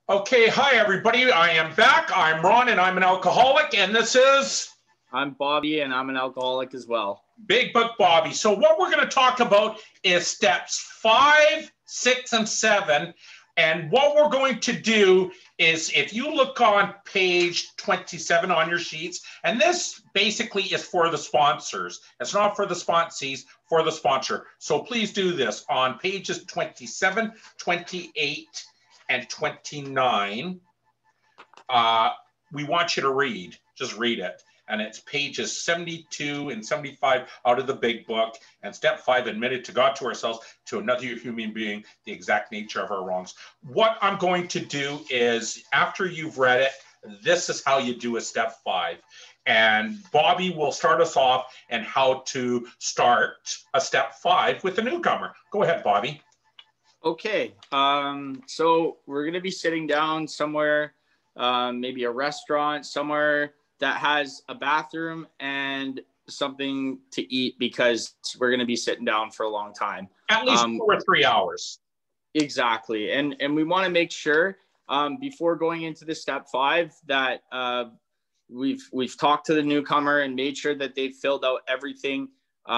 Okay, hi everybody. I am back. I'm Ron and I'm an alcoholic, and this is I'm Bobby and I'm an alcoholic as well. Big Buck Bobby. So, what we're going to talk about is steps 5, 6, and 7. And what we're going to do is if you look on page 27 on your sheets, and this basically is for the sponsors. It's not for the sponsees, for the sponsor. So, please do this on pages 27, 28, and 29. We want you to read. Just read it. And it's pages 72 and 75 out of the big book. And step 5, admitted to God, to ourselves, to another human being, the exact nature of our wrongs. What I'm going to do is, after you've read it, this is how you do a step 5. And Bobby will start us off and how to start a step 5 with a newcomer. Go ahead, Bobby. Okay, so we're going to be sitting down somewhere, maybe a restaurant, somewhere that has a bathroom and something to eat, because we're going to be sitting down for a long time. At least 2 or 3 hours. Exactly. And we want to make sure before going into the step 5 that we've talked to the newcomer and made sure that they've filled out everything,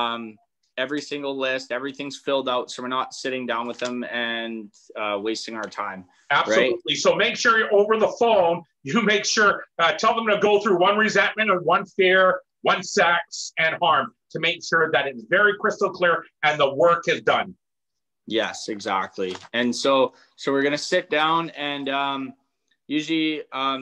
every single list, everything's filled out, so we're not sitting down with them and wasting our time. Absolutely. Right? So make sure you're over the phone. You make sure, tell them to go through one resentment and one fear, one sex and harm, to make sure that it's very crystal clear and the work is done. Yes, exactly. And so we're going to sit down, and usually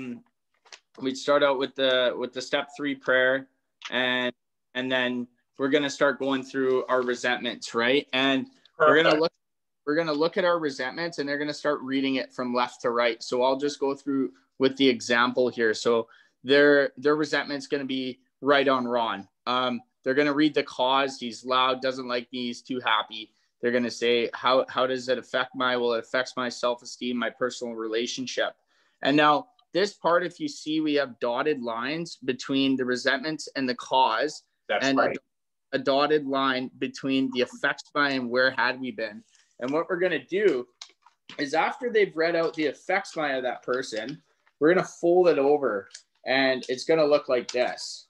we'd start out with the step 3 prayer, and then we're going to start going through our resentments, right? And Perfect. we're going to look at our resentments, and they're going to start reading it from left to right. So I'll just go through with the example here. So their resentment's going to be right on Ron. They're going to read the cause. He's loud, doesn't like me, he's too happy. They're going to say, how does it affect it affects my self-esteem, my personal relationship. And now this part, if you see, we have dotted lines between the resentments and the cause. That's and right. A dotted line between the effects by and where had we been. And what we're going to do is, after they've read out the effects by of that person, we're going to fold it over, and it's going to look like this.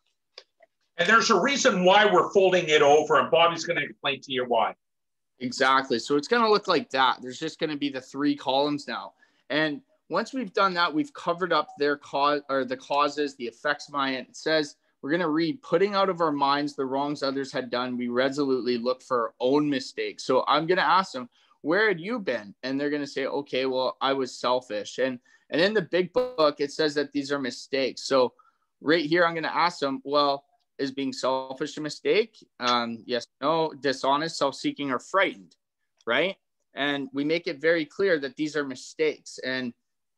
And there's a reason why we're folding it over, and Bobby's going to explain to you why. Exactly. So it's going to look like that. There's just going to be the 3 columns now. And once we've done that, we've covered up their cause, or the causes, the effects by it. It says, we're going to read, putting out of our minds the wrongs others had done, we resolutely look for our own mistakes. So I'm going to ask them, where had you been? And they're going to say, okay, well, I was selfish. And in the big book, it says that these are mistakes. So right here, I'm going to ask them, well, is being selfish a mistake? Yes, no, dishonest, self-seeking, or frightened, right? And we make it very clear that these are mistakes. And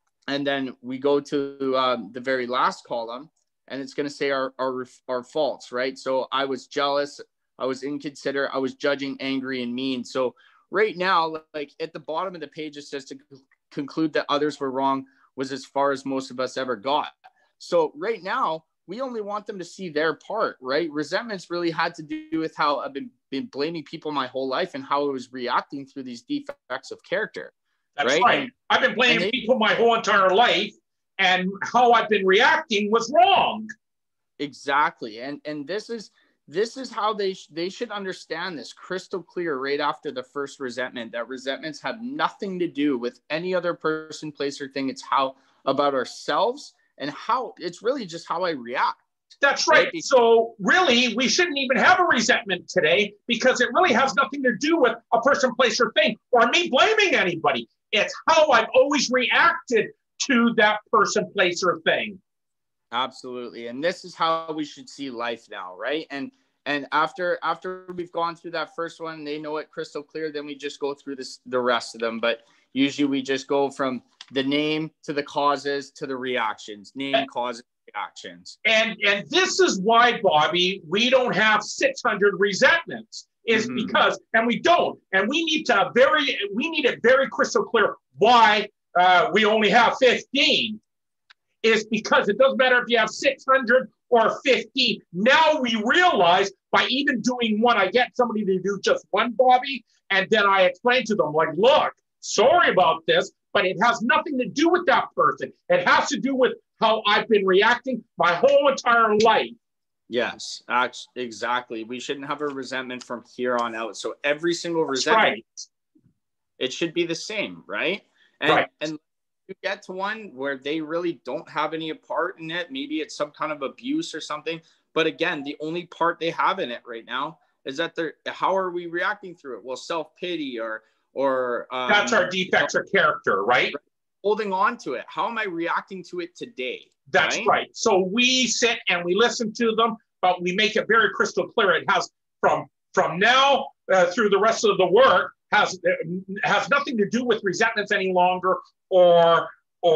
then we go to the very last column, and it's going to say our faults, right? So I was jealous, I was inconsiderate, I was judging, angry, and mean. So right now, like at the bottom of the page, it says to conclude that others were wrong was as far as most of us ever got. So right now, we only want them to see their part, right? Resentments really had to do with how I've been blaming people my whole life and how I was reacting through these defects of character. That's right. I've been blaming people my whole entire life, and how I've been reacting was wrong. Exactly. And this is how they should understand this crystal clear right after the first resentment, that resentments have nothing to do with any other person, place, or thing. It's how about ourselves, and how it's really just how I react. That's right. So really, we shouldn't even have a resentment today, because it really has nothing to do with a person, place, or thing, or me blaming anybody. It's how I've always reacted to that person, place, or thing. Absolutely. And this is how we should see life now, right? And after we've gone through that first one, they know it crystal clear, then we just go through the rest of them. But usually we just go from the name to the causes to the reactions. Name, causes, reactions. And this is why, Bobby, we don't have 600 resentments. Is because, and we don't, and we need it very crystal clear why we only have 15. Is because it doesn't matter if you have 600 or 15. Now we realize, by even doing one, I get somebody to do just one, Bobby, and then I explain to them, like, look, sorry about this, but it has nothing to do with that person. It has to do with how I've been reacting my whole entire life. Yes, exactly. We shouldn't have a resentment from here on out. So every single resentment, it should be the same, right? And you get to one where they really don't have any part in it. Maybe it's some kind of abuse or something. But again, the only part they have in it right now is that how are we reacting through it? Well, self-pity or that's our defects or character, right? Holding on to it. How am I reacting to it today? That's right. So we sit and we listen to them, but we make it very crystal clear. It has from now through the rest of the work has nothing to do with resentments any longer, or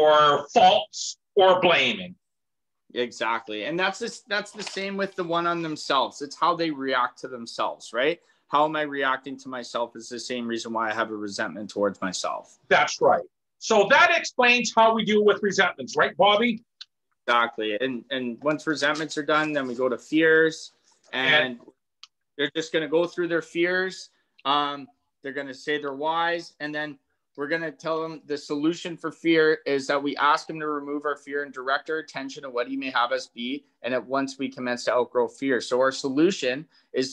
faults or blaming. Exactly. And that's the same with the one on themselves. It's how they react to themselves, right? How am I reacting to myself is the same reason why I have a resentment towards myself. That's right. So that explains how we deal with resentments, right, Bobby? Exactly. And once resentments are done, then we go to fears, and they're just going to go through their fears. They're going to say their whys, and then we're going to tell them the solution for fear is that we ask him to remove our fear and direct our attention to what he may have us be. And at once we commence to outgrow fear. So the solution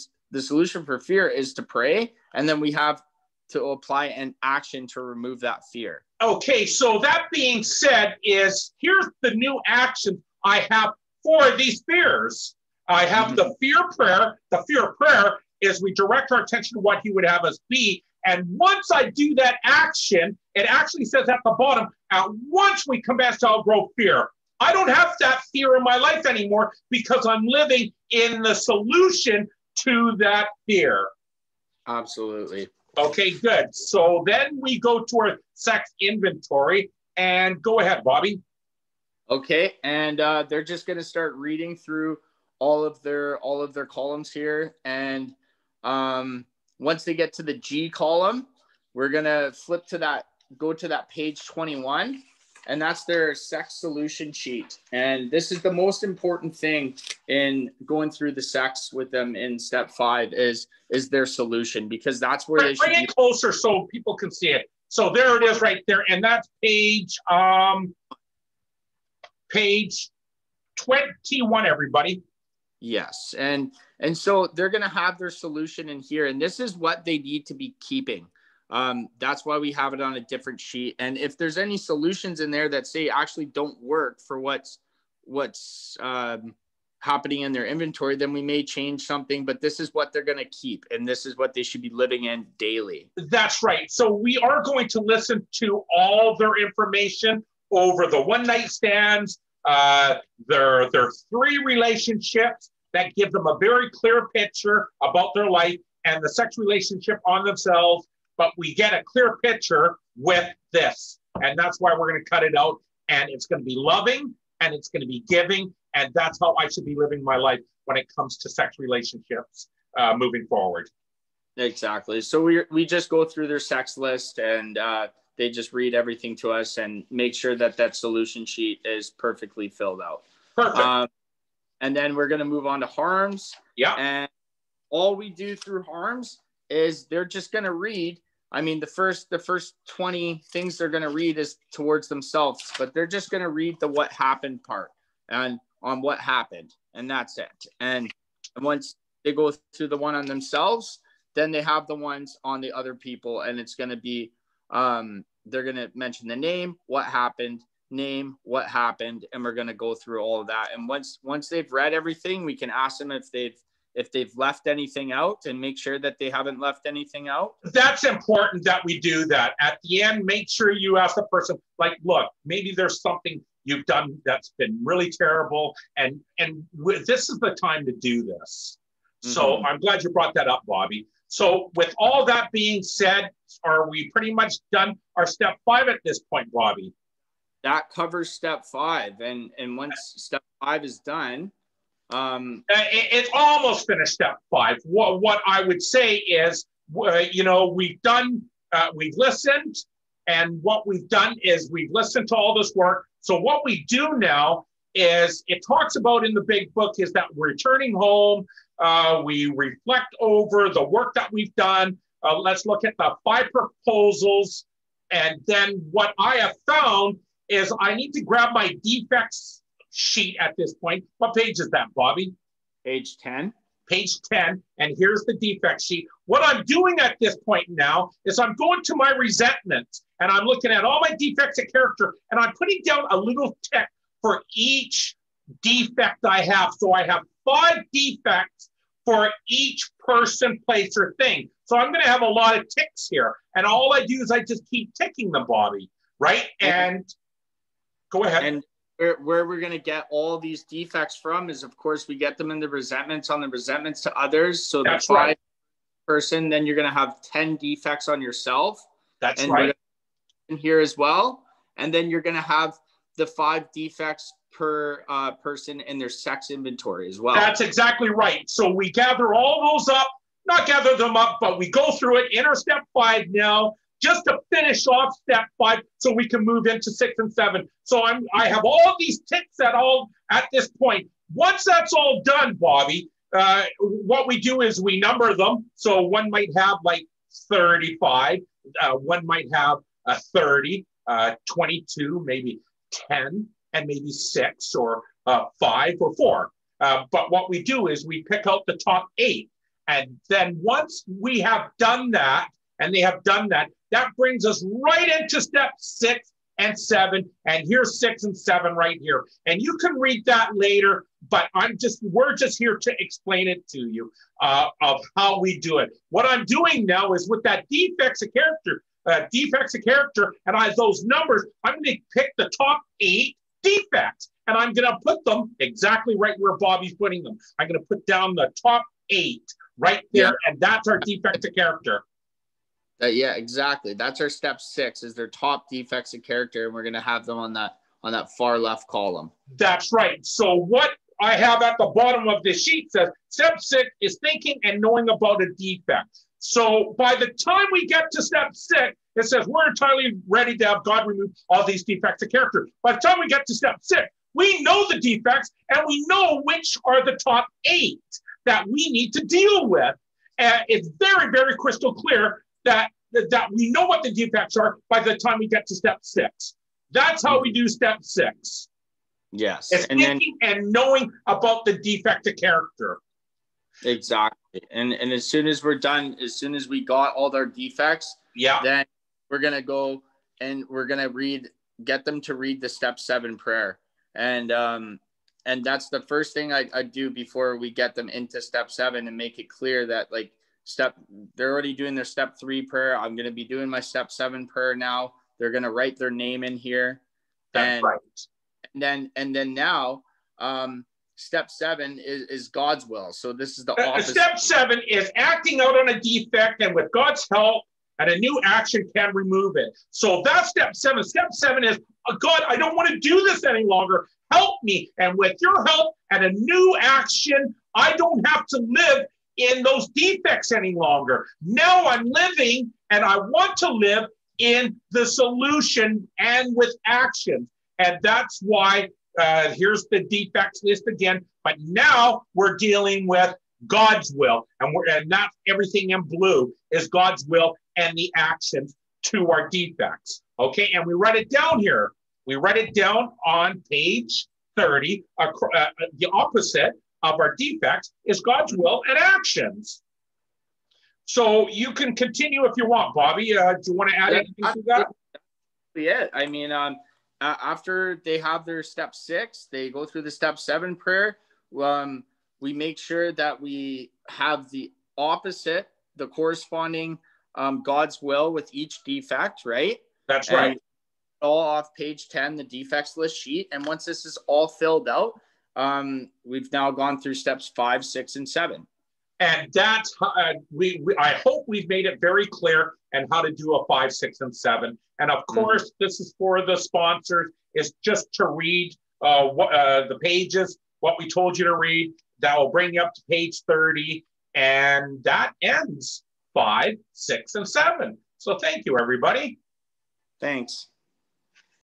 for fear is to pray. And then we have to apply an action to remove that fear. Okay. So that being said, here's the new action I have for these fears. I have the fear prayer. The fear prayer is we direct our attention to what he would have us be. And once I do that action, it actually says at the bottom, once we commence to outgrow fear, I don't have that fear in my life anymore because I'm living in the solution to that fear. Absolutely. Okay, good. So then we go to our sex inventory, and go ahead, Bobby. Okay, and they're just going to start reading through all of their columns here, and once they get to the G column, we're going to go to that page 21, and that's their sex solution sheet. And this is the most important thing in going through the sex with them in step 5 is their solution, because that's where they should bring it closer so people can see it. So there it is right there. And that's page 21, everybody. Yes. And so they're going to have their solution in here, and this is what they need to be keeping. That's why we have it on a different sheet. And if there's any solutions in there that say actually don't work for what's happening in their inventory, then we may change something, but this is what they're going to keep. And this is what they should be living in daily. That's right. So we are going to listen to all their information over the one night stands, their 3 relationships that give them a very clear picture about their life, and the sex relationship on themselves. But we get a clear picture with this. And that's why we're going to cut it out. And it's going to be loving, and it's going to be giving. And that's how I should be living my life when it comes to sex relationships moving forward. Exactly. So we just go through their sex list, and they just read everything to us and make sure that solution sheet is perfectly filled out. Perfect. And then we're going to move on to harms. Yeah. And all we do through harms is they're just going to read. I mean, the first 20 things they're going to read is towards themselves, but they're just going to read the what happened part and on what happened, and that's it. And once they go through the one on themselves, then they have the ones on the other people, and it's going to be they're going to mention the name, what happened, and we're going to go through all of that. And once they've read everything, we can ask them if they've left anything out, and make sure that they haven't left anything out. That's important that we do that. At the end, make sure you ask the person, like, look, maybe there's something you've done that's been really terrible, and this is the time to do this. Mm-hmm. So I'm glad you brought that up, Bobby. So with all that being said, are we pretty much done our step 5 at this point, Bobby? That covers step 5. And once step 5 is done, it's almost finished step 5. What I would say is, we've listened, and what we've done is we've listened to all this work. So what we do now is, it talks about in the big book, is that we're returning home. We reflect over the work that we've done. Let's look at the 5 proposals And then what I have found is I need to grab my defects sheet at this point. What page is that, Bobby? Page 10. Page 10, and here's the defect sheet. What I'm doing at this point now is I'm going to my resentments, and I'm looking at all my defects of character, and I'm putting down a little tick for each defect I have. So I have 5 defects for each person, place, or thing. So I'm going to have a lot of ticks here, and all I do is I just keep ticking them, Bobby, right? And go ahead. And where we're going to get all these defects from is, of course, we get them in the resentments, on the resentments to others. So that's the 5 right. person, then you're going to have 10 defects on yourself. That's and right. In here as well. And then you're going to have the 5 defects per person in their sex inventory as well. That's exactly right. So we gather all those up, not gather them up, but we go through it in our step 5 now, just to finish off step 5 so we can move into 6 and 7. So I have all these ticks at this point. Once that's all done, Bobby, what we do is we number them. So one might have like 35, one might have 30, 22, maybe 10, and maybe 6 or 5 or 4. But what we do is we pick out the top 8. And then once we have done that, and they have done that, that brings us right into step 6 and 7. And here's 6 and 7 right here. And you can read that later, but we're just here to explain it to you of how we do it. What I'm doing now is with that defects of character, and those numbers, I'm going to pick the top 8 defects, and I'm going to put them exactly right where Bobby's putting them. I'm going to put down the top 8 right there, and that's our defect of character. Yeah, exactly. That's our step 6 is their top defects of character, and we're going to have them on that far left column. That's right. So what I have at the bottom of this sheet says step 6 is thinking and knowing about a defect. So by the time we get to step 6, it says we're entirely ready to have God remove all these defects of character. By the time we get to step 6, we know the defects and we know which are the top 8 that we need to deal with. And it's very, very crystal clear that we know what the defects are by the time we get to step 6. That's how we do step 6. Yes. It's thinking and knowing about the defect of character. Exactly. And as soon as we're done, as soon as we got all our defects, then we're going to go and we're going to get them to read the step 7 prayer. And that's the first thing I do before we get them into step 7 and make it clear that they're already doing their step 3 prayer. I'm going to be doing my step 7 prayer now. They're going to write their name in here. That's right. And then now, step 7 is God's will. So this is the opposite. Step 7 is acting out on a defect, and with God's help, and a new action can remove it. So that's step 7. Step 7 is, God, I don't want to do this any longer. Help me. And with your help and a new action, I don't have to live in those defects any longer. Now I'm living, and I want to live in the solution and with action. And that's why here's the defects list again. But now we're dealing with God's will. And that's everything in blue is God's will and the actions to our defects. Okay, and we write it down here. We write it down on page 30. The opposite of our defects is God's will and actions. So you can continue if you want, Bobby. Do you want to add anything to that? Yeah, I mean, after they have their step 6, they go through the step 7 prayer. We make sure that we have the opposite, the corresponding God's will with each defect, right? That's right. And all off page 10, the defects list sheet. And once this is all filled out, we've now gone through steps 5, 6, and 7. And that's I hope we've made it very clear and how to do a 5, 6, and 7. And of course, this is for the sponsors. It's just to read the pages, what we told you to read. That will bring you up to page 30. And that ends 5, 6, and 7. So thank you, everybody. Thanks.